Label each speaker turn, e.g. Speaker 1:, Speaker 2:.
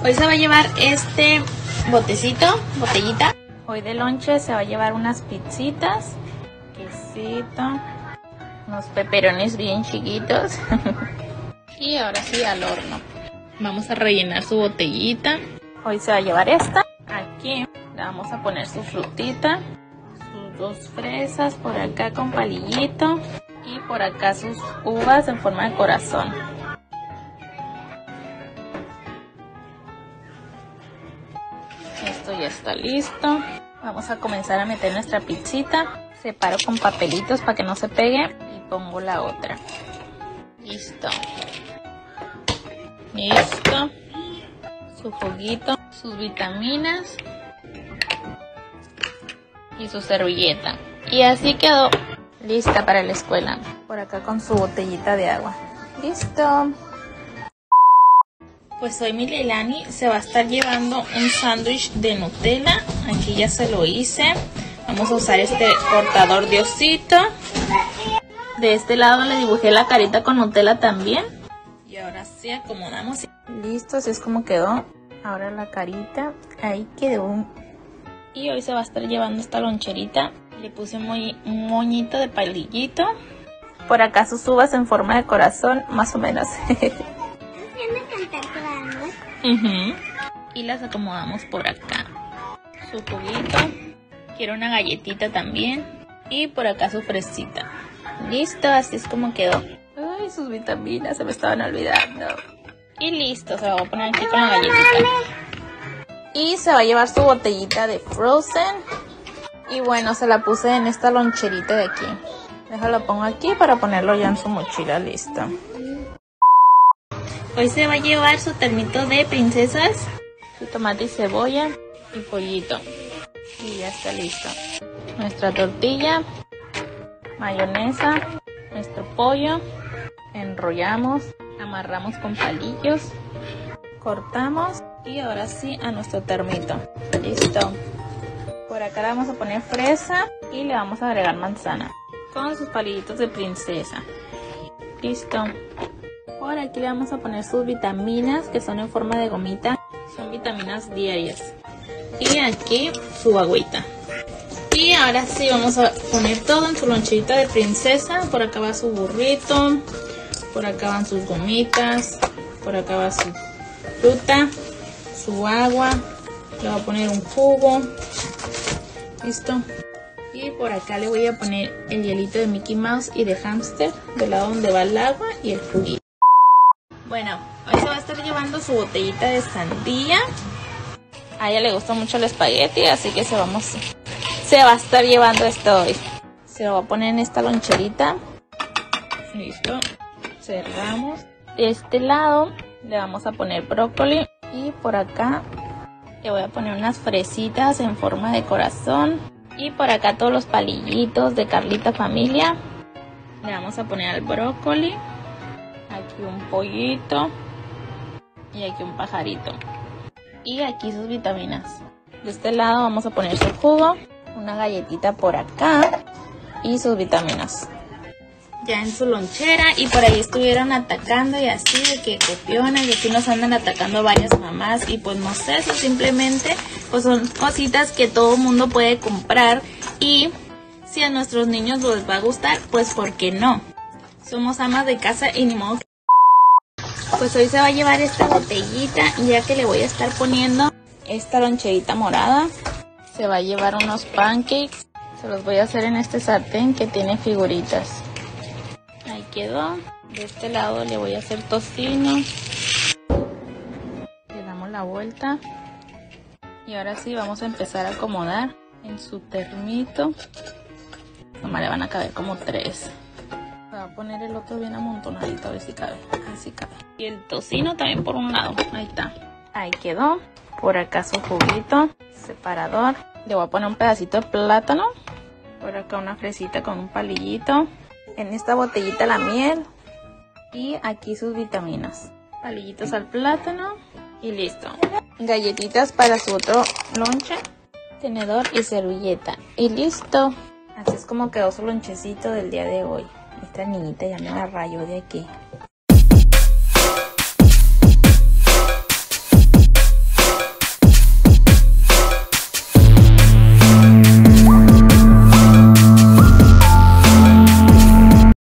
Speaker 1: Hoy se va a llevar este botellita. Hoy de lonche se va a llevar unas pizzitas, quesito, unos peperones bien chiquitos. Y ahora sí al horno. Vamos a rellenar su botellita. Hoy se va a llevar esta. Aquí le vamos a poner su frutita, sus 2 fresas por acá con palillito y por acá sus uvas en forma de corazón. Esto ya está listo. Vamos a comenzar a meter nuestra pizzita. Separo con papelitos para que no se pegue y pongo la otra. Listo. Listo. Su juguito, sus vitaminas y su servilleta. Y así quedó lista para la escuela. Por acá con su botellita de agua. Listo. Pues hoy mi Leilani se va a estar llevando un sándwich de Nutella. Aquí ya se lo hice. Vamos a usar este cortador de osito. De este lado le dibujé la carita con Nutella también. Y ahora sí acomodamos. Listo, así es como quedó. Ahora la carita. Ahí quedó. Y hoy se va a estar llevando esta loncherita. Le puse un moñito de palillito. Por acá sus uvas en forma de corazón, más o menos. Y las acomodamos por acá. Su juguito. Quiero una galletita también. Y por acá su fresita. Listo, así es como quedó. Ay, sus vitaminas se me estaban olvidando. Y listo, se la voy a poner aquí con la galletita. Y se va a llevar su botellita de Frozen. Y bueno, se la puse en esta loncherita de aquí. Déjalo pongo aquí para ponerlo ya en su mochila. Listo. Hoy se va a llevar su termito de princesas, su tomate y cebolla y pollito. Y ya está listo. Nuestra tortilla, mayonesa, nuestro pollo. Enrollamos, amarramos con palillos, cortamos y ahora sí a nuestro termito. Listo. Por acá le vamos a poner fresa y le vamos a agregar manzana con sus palillitos de princesa. Listo. Por aquí le vamos a poner sus vitaminas que son en forma de gomita. Son vitaminas diarias. Y aquí su agüita. Y ahora sí vamos a poner todo en su loncherita de princesa. Por acá va su burrito. Por acá van sus gomitas. Por acá va su fruta. Su agua. Le voy a poner un jugo. Listo. Y por acá le voy a poner el hielito de Mickey Mouse y de hámster. Del lado donde va el agua y el juguito. Bueno, hoy se va a estar llevando su botellita de sandía. A ella le gusta mucho el espagueti, así que se va a estar llevando esto hoy. Se lo va a poner en esta loncherita. Listo. Cerramos. De este lado le vamos a poner brócoli. Y por acá le voy a poner unas fresitas en forma de corazón. Y por acá todos los palillitos de Carlita Familia. Le vamos a poner al brócoli. Aquí un pollito. Y aquí un pajarito. Y aquí sus vitaminas. De este lado vamos a poner su jugo. Una galletita por acá. Y sus vitaminas. Ya en su lonchera. Y por ahí estuvieron atacando y así de que copiona. Y aquí nos andan atacando varias mamás. Y pues no sé, eso simplemente pues son cositas que todo mundo puede comprar. Y si a nuestros niños les va a gustar, pues ¿por qué no? Somos amas de casa y ni modo. Pues hoy se va a llevar esta botellita, ya que le voy a estar poniendo esta loncherita morada. Se va a llevar unos pancakes. Se los voy a hacer en este sartén que tiene figuritas. Ahí quedó. De este lado le voy a hacer tocino. Le damos la vuelta. Y ahora sí vamos a empezar a acomodar en su termito. Nomás le van a caber como 3. Voy a poner el otro bien amontonadito a ver si cabe. Así cabe. Y el tocino también por un lado. Ahí está. Ahí quedó. Por acá su juguito. Separador. Le voy a poner un pedacito de plátano. Por acá una fresita con un palillito. En esta botellita la miel. Y aquí sus vitaminas. Palillitos al plátano. Y listo. Galletitas para su otro lonche. Tenedor y servilleta. Y listo. Así es como quedó su lonchecito del día de hoy. Esta niñita ya me la rayó de aquí.